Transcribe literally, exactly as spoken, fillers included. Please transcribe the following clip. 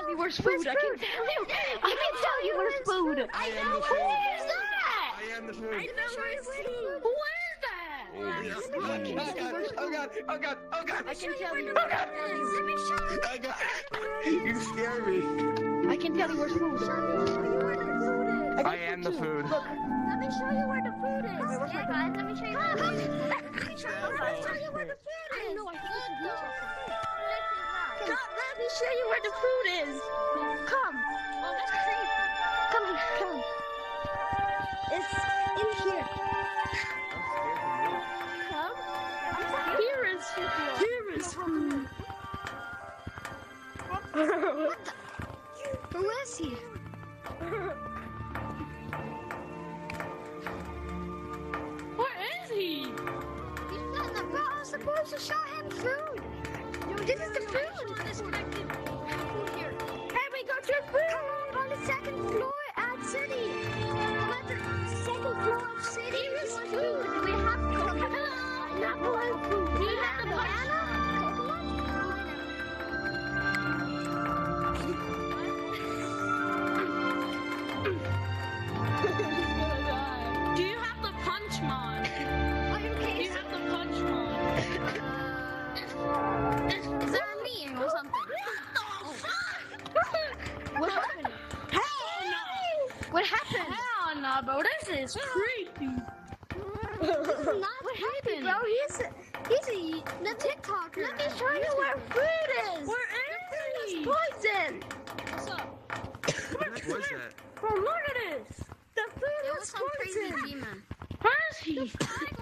tell you where's food. I can tell you. I can tell you where's food. I am the Who food. is that? I am the food. I know where's food. Who is that? Oh, yes. I can Oh, tell you God. where's Oh, God. Oh, God. Oh, God. I can tell you. Oh, God. Let me show you. Oh, God. You scare me. I can tell you where's food. Show me where the food is. got I am the too. food. Look. Let me show you where the food is. Wait, where's Yeah, my guys, let me show you where the food is. Let me show you where the food is. I don't know. I think it's a beach or something. God, let me show you where the food is. Come. Oh, that's creepy. Come here, come. It's in here. Come. Here is here is food. What the? Who is he? Where is he? He's not the bro. I was supposed to show him food. This is the food. Disconnected. Food here. Hey, we got your food. Come on, on the second floor at City. Come on the second floor of City. Here is food. We have coconut. Pineapple and food. Do you have the banana? Do you have the punch mod? Are you okay? Do you have the punch mod? Is there a meme or something? What happened? Hell no! What happened? Hell no, bro. This is creepy. This is not What creepy, happened? bro. He's a, he's a the TikToker. Let me show you where food is. Where is he? It's poison. What's up? What was that? Bro, look at this. The food It was was some crazy poison. demon. Where is he? The food